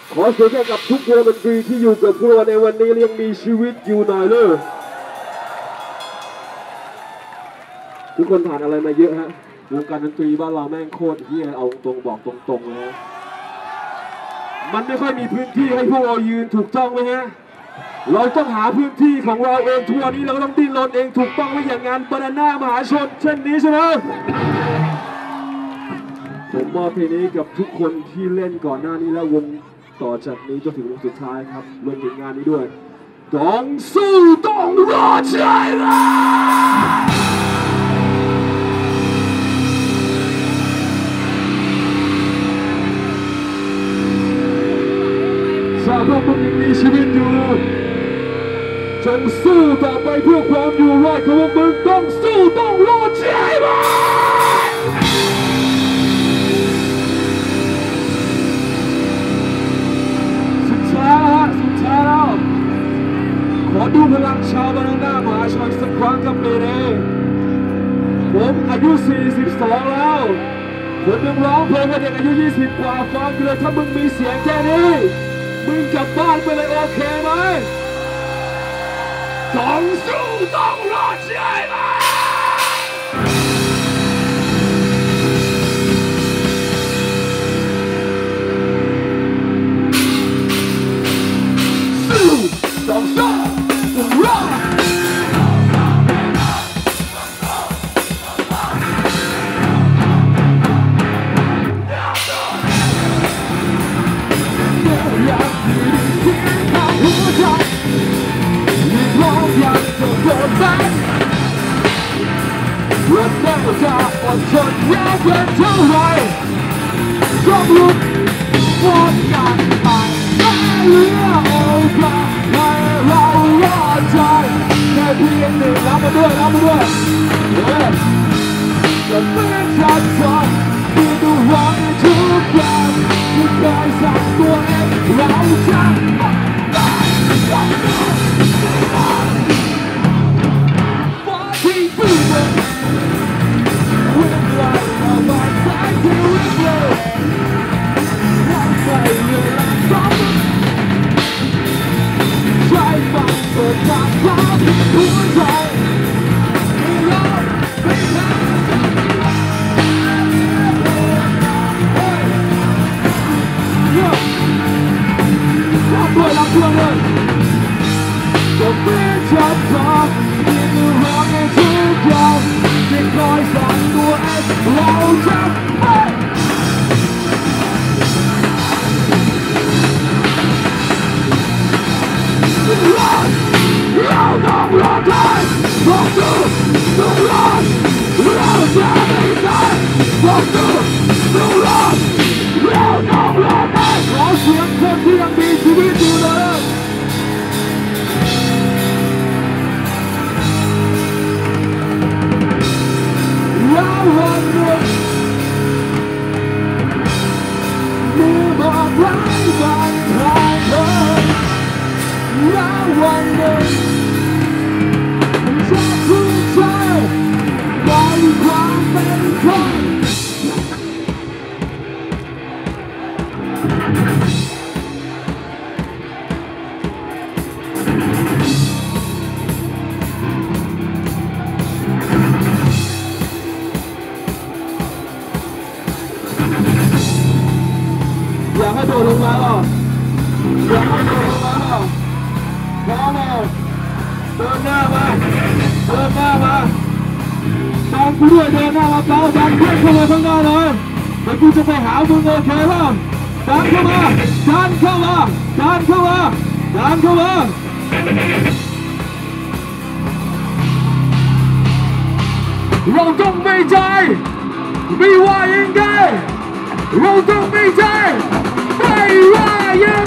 ขอเสียงให้กับทุกวงดนตรีที่อยู่กับพวกเราในวันนี้ยังมีชีวิตอยู่หน่อยเลยทุกคนผ่านอะไรมาเยอะฮะวงการดนตรีบ้านเราแม่งโคตรเฮี้ยเอาตรงบอกตรงๆเลยฮะมันไม่ค่อยมีพื้นที่ให้พวกเรายืนถูกต้องไหมฮะเราต้องหาพื้นที่ของเราเองทัวร์นี้เราต้องดิ้นรนเองถูกต้องไม่อย่างงานบรรณามหาชนเช่นนี้ใช่ไหมผมมอบเพลงนี้กับทุกคนที่เล่นก่อนหน้านี้และวงต่อจากนี้จนถึงวงสุดท้ายครับรวมถึงงานนี้ด้วยต้องสู้ต้องรอดใช่ไหมถ้าพวกมึงยังมีชีวิตอยู่จงสู้ต่อไปเพื่อความอยู่รอดของพวกมึงต้องสู้ต้องรอดใช่ไหมสุดท้ายแล้วขอดูพลังชาวบรรณามหาชนสักครั้งกับเมเน่ผมอายุ42แล้วผมยังร้องเพลงให้เด็กอายุ20กว่าฟังเลยถ้ามึงมีเสียงแค่นี้มึงกลับบ้านไปเลยโอเคไหมต้องสู้ต้องรอดใช่ไหมสู้ต้องสู้ต้องรอดวันนี้จะอดทนยาวเป็นเท่าไรต้องลุกวนกันไปไม่เหลือโอกาสให้เรารอดใจแค่เพียงหนึ่งรับมาด้วยจะเป็นฉันสอนที่ดูหวังทุกอย่างที่เคยสั่งตัวเองเราจะได้จะเป็นฉันสอนที่ดูหวังทุกอย่างที่คอยสั่งตัวเองเราจะเราต้องรอดได้ต้องสู้ต้องรอดเราจะไม่ตายต้องสู้ต้องรอดเราต้องรอดได้ขอเสียงคนที่ยังมีชีวิตอยู่เลยแล้ววันหนึ่งมือบอกรักกันใครเลยแล้ววันหนึ่งจะภูมิใจในความเป็นคนอยากให้โดดลงมาหรออยากให้โดดลงมาหรอพร้อมไหมเดินหน้ามาตามกูด้วยเดินหน้ามาเปล่าดันเพื่อนเข้ามาข้างหน้าเลยเดี๋ยวกูจะไปหามึงโอเคป่ะดันเข้ามาเราต้องไม่ใจไม่ว่ายังไงเราต้องไม่ใจไม่ว่ายัง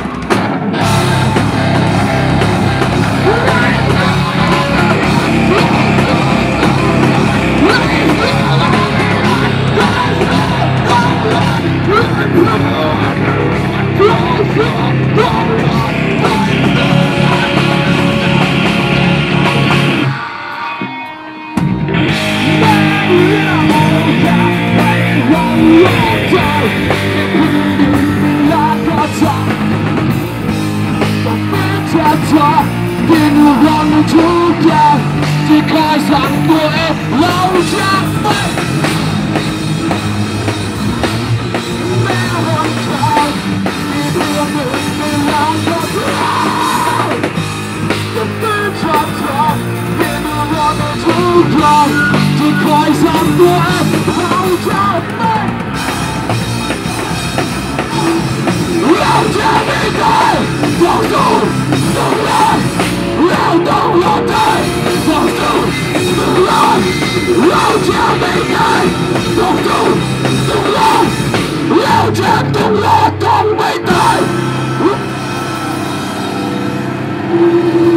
เป็นวันทุกอย่างที่คอยสั่งตัวเองเราจะไม่แม้วันทางมีเพียงหนึ่งในล้านก็เราจะเป็นชอบทางเป็นวันทุกอย่างที่คอยสั่งตัวเองเราจะไม่เราจะไม่ได้ต้องสู้ต้องรอดเราต้องรอดได้ต้องสู้ต้องรอดเราจะไม่ได้ต้องสู้ต้องรอดเราจะต้องรอดต้องไม่ตาย